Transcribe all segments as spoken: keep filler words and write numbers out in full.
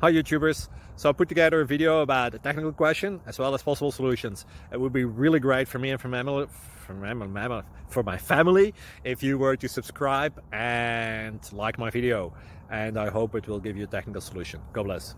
Hi YouTubers! So I put together a video about a technical question as well as possible solutions. It would be really great for me and for my, for my, for my family if you were to subscribe and like my video. And I hope it will give you a technical solution. God bless.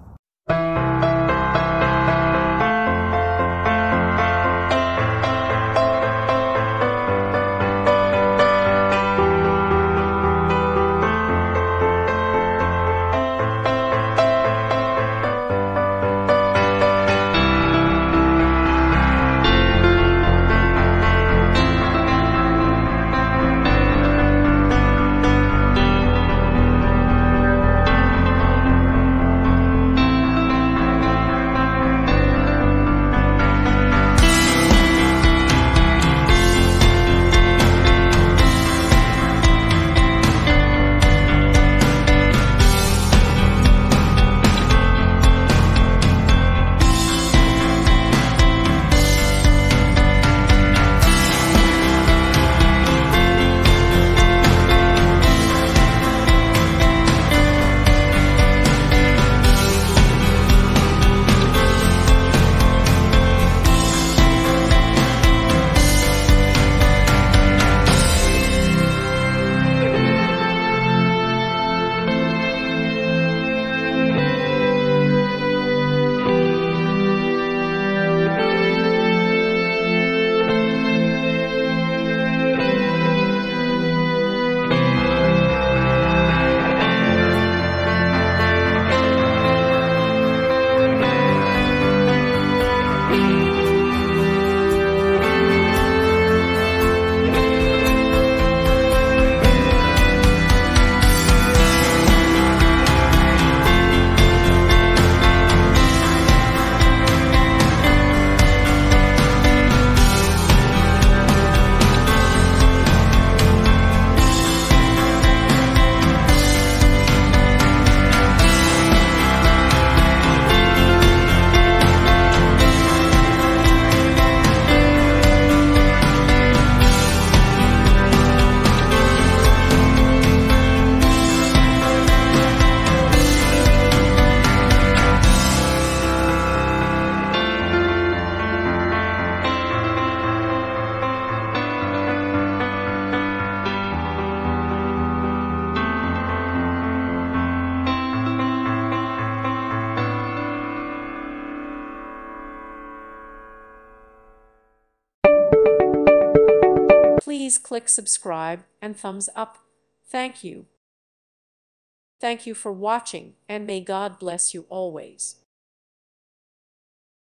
Please click subscribe and thumbs up. Thank you. Thank you for watching, and may God bless you always.